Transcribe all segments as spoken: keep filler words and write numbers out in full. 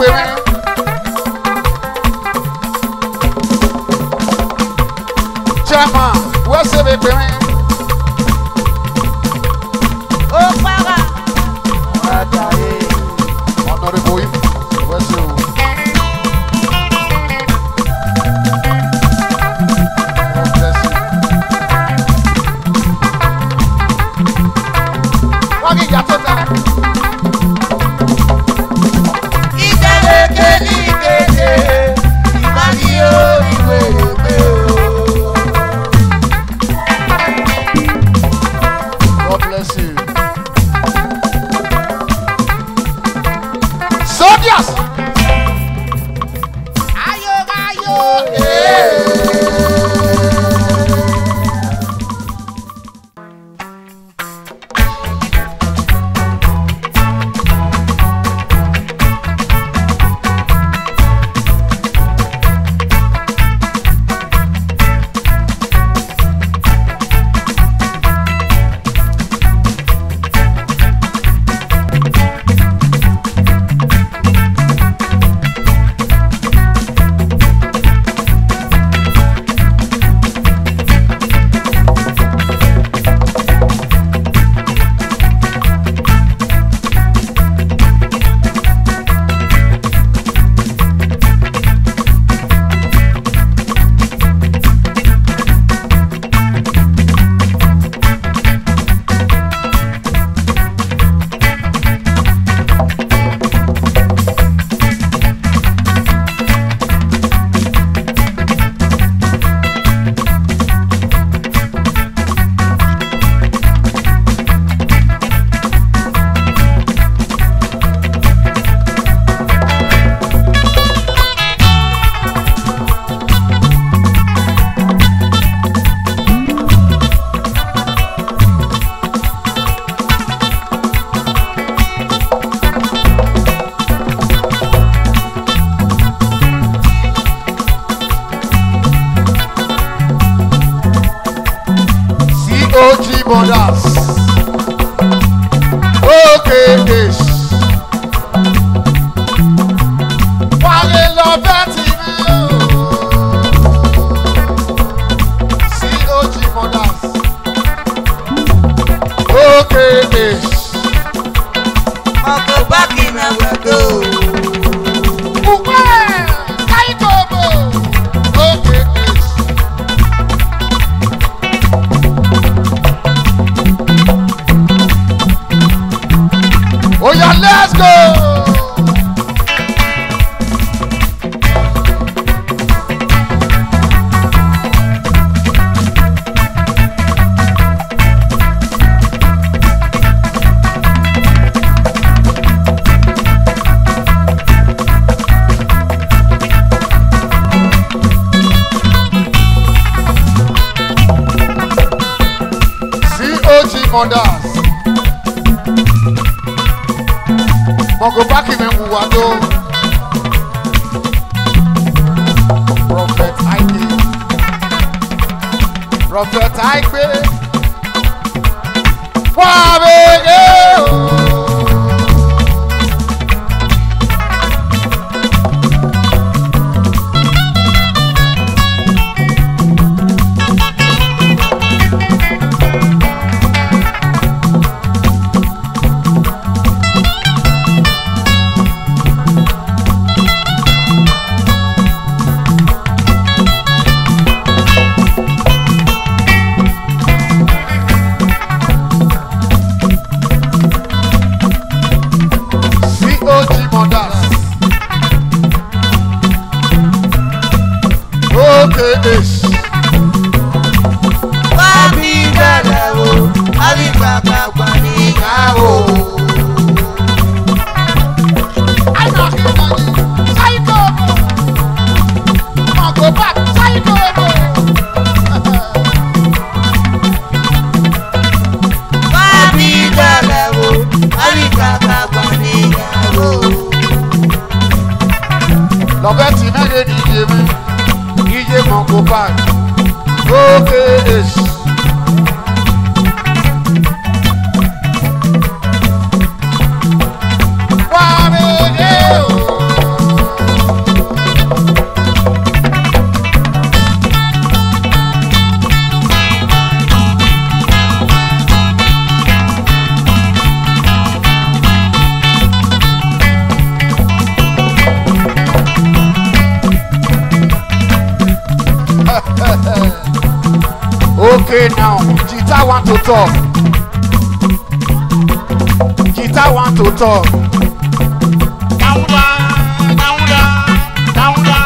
péré. Chairman, wọ́n ṣe bẹ péré. Ó para. Àjàyè. Honorable yìí, wọ́n ṣe o. God bless you. Wọ́n kì í yàtọ̀ ta. Ìkẹlẹ̀kẹ̀ ní ìkéde, ìbáni ó ìwé ìwé o. God bless you. Soldiers! Ayo, ayo. O G Brothers. Okay, yes. Wale love that C O G Brothers. Okay, yes. I'll go back in and we'll go. Okay, yes. Oh yeah, let's go! C O G Mothers. Mongo baki me muwado. Prophet Ike. Prophet Ike. Wabege. Yes. Papi Dalawo, Abi Papa Guanigawo. I know him, Psycho. I'll go back, Psycho. Papi Dalawo, Abi Papa Guanigawo. Lọ́bẹ̀ tí mẹ́rin ní ìdí mi, ìdí mọ̀ kó báyìí. Okay, yes. Why me? Okay, now Jita want to talk. Jita want to talk. Down, down, down, down, down.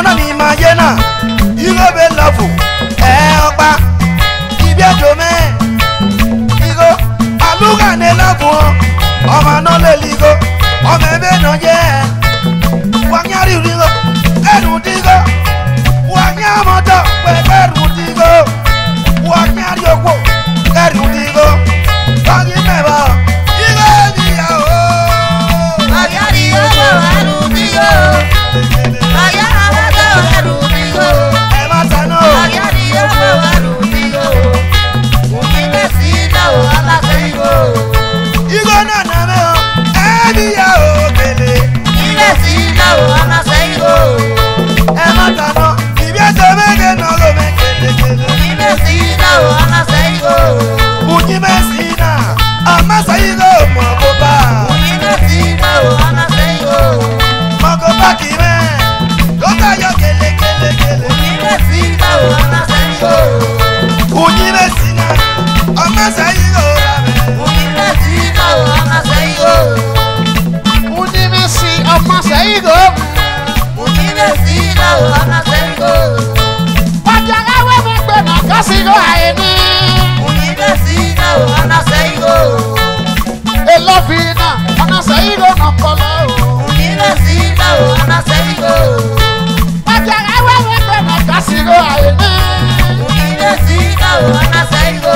náà ni màá yé náà ìgò bẹ lọ́fù ẹ̀ ọ̀pá ibi ẹ̀jọ̀ mẹ́ ìgò àlùkà ní lọ́fù ọmọ náà lè ligo ọmọ ẹ̀bẹ̀ náà jẹ́ wànyárì rigo ẹ̀rù digo wànyámọ́tò pẹ̀pẹ̀ ẹ̀rù digo wànyárì òkú ẹ̀rù digo báyìí mẹ́bà ìgò ẹ̀mí yà ó. wànyárì òkú ẹ̀rù digo wànyámọ́tò ẹ̀rù digo ẹ̀ má tanú. wànyárì òkú ẹ̀rù digo òkè mẹ́sì náà aláṣẹ ìgò. ìgò náà nà mẹ́ o ẹ̀mí yà ó kele. ilé sí náà aláṣẹ ìgò. ẹ̀ má tanú ìbí ẹ̀jọ̀ mẹ́kẹ́ náà ló mẹ́ kélékélé. ilé sí náà aláṣẹ ìgò. Bunyi mesina, amasa igo mogoba. ilé sí náà aláṣẹ ìgò. Mogoba kime, goga yo kele kele kele. ilé sí náà aláṣẹ ìgò. Bunyi mesina, amasa igo rabe. ilé sí náà aláṣẹ ìgò. Bunyi mesi amasa igo. ilé sí náà aláṣẹ ìgò. Wàjà láwé mi gbé nà kásìgò àyèmí. ilé sí náà aláṣẹ ìgò. Elofina amasa igo nà kọlọ. ilé sí náà aláṣẹ ìgò. Wàjà láwé mi gbé nà kásìgò àyèmí. ilé sí náà aláṣẹ ìgò.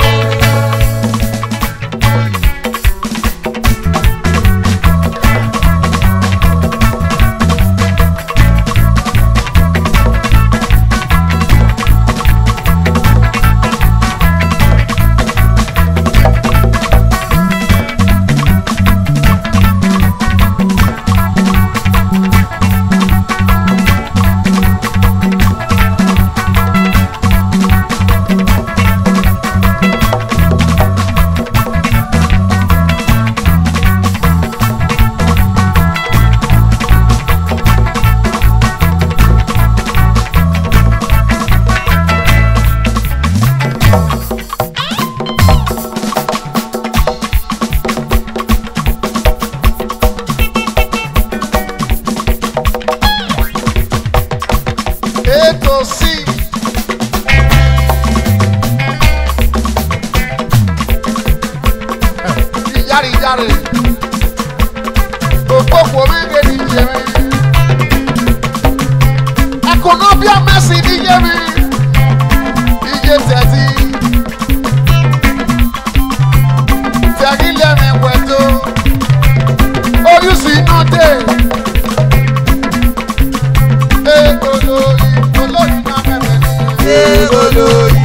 Eto si. Iyari iyari. Òpópó mi gbé ní iye mi. Ẹ̀kúnnábíà mẹ́sì ní iye mi. Iye tẹ̀tí. Tẹ̀rí lẹ́mi pẹ̀tó. Oyún sí iná dé. Olórí olórí máa bẹ̀rẹ̀ ní. olórí.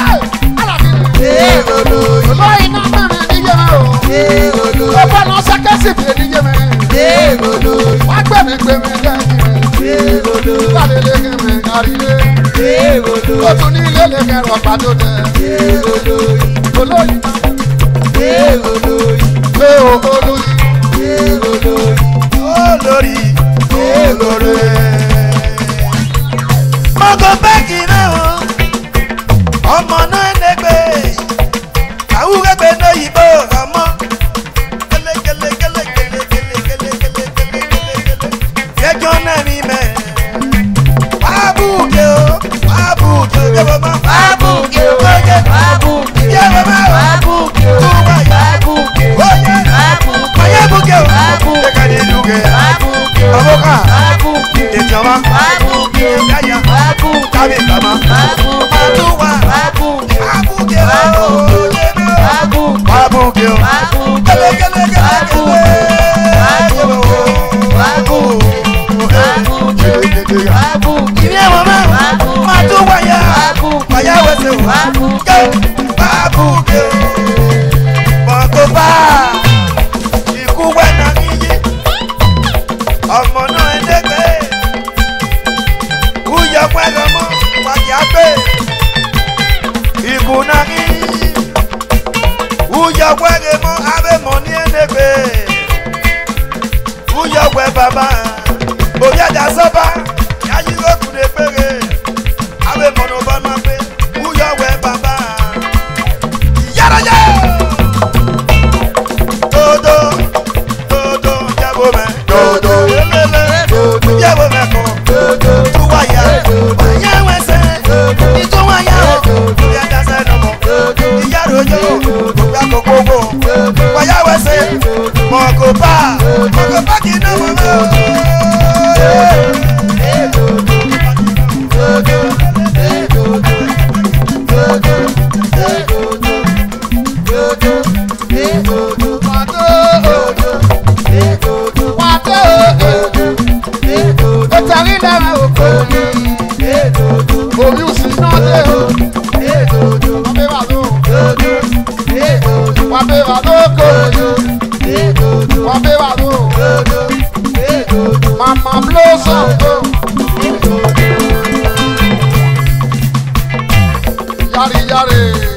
olórí. Olórí náà bẹ̀rẹ̀ ní yẹmẹ o. olórí. Ọba náà sẹ́kẹ́sì bìrẹ̀ ní yẹmẹ. olórí. Wá gbẹ̀mí gbẹ̀mí lẹ́yìn mi. olórí. Wálé lẹ́gẹ̀mí kárílé. olórí. Ó tún ní ilé lẹ́gẹ̀rọ̀ pàtó tẹ. olórí. Olórí máa olórí. pé o olórí. olórí. Olórí, olórí. Mogoba kime o, ọmọ náà lẹ́gbẹ̀. Àwùrẹ́gbẹ̀ náà yìí ọmọ. Kele kele kele kele kele kele kele kele kele. Jẹjọ náà mi mẹ́. Wàbùkẹ́ o, wàbùkẹ́ o, jẹ́wọ́ máa. Wàbùkẹ́ o, Oye, wàbùkẹ́ o, jẹ́wọ́ máa. wàbùkẹ́ o, wàbùkẹ́ o, Oye, wàbùkẹ́ o, oye bùkẹ́ o. wàbùkẹ́ o, Jẹ́ka ní lùgẹ́. wàbùkẹ́ o, Avoka, wàbùkẹ́ o, ìjọba, wàbùkẹ́ o, yáyà, wàbùkẹ́ o, kábí kàmá. wàbùkẹ́ o, Àdúwà, wàbùkẹ́ o, wàbùkẹ́ o, wàbùkẹ́ o, wàbùkẹ́ o. wàbùkẹ́ o, Kele kele kele kele. Ìní ẹ̀wọ̀n mẹ́, máa tún wáyà, wáyà wẹ̀sẹ̀ wá. Kẹ́ wàbùkẹ́ o. Mogoba, ikú wẹ̀nà níyì. Ọmọ náà ẹ̀dẹ́gbẹ́. Kúyọ̀ pẹ́lú ọmọ, wàjà gbé. Ikú náà níyì. Kúyọ̀ pẹ́lú ọmọ, abẹ́ mọ̀ ní ẹ̀dẹ́gbẹ́. Kúyọ̀ pẹ́ bàbá. Òbí àjà sọ́ba, yáyí lókun lè péré. Abẹ́ mọ̀ ní ọba máa pé. Kúyọ̀ pẹ́ bàbá. Yára yá. Dodo, dodo, jábọ̀ mẹ́. Dodo, lélẹ́lẹ́. Jábọ̀ mẹ́ kọ́. Dodo. gbogbo wáyà wẹsẹ̀ mọ̀kò bá mọ̀kò bá kì í ná mọ̀ mọ́. Orí òsì náà dé o. Wọ́n bẹ wà ló. Wọ́n bẹ wà lóko. Wọ́n bẹ wà ló. Mama blossom o. Yari yari.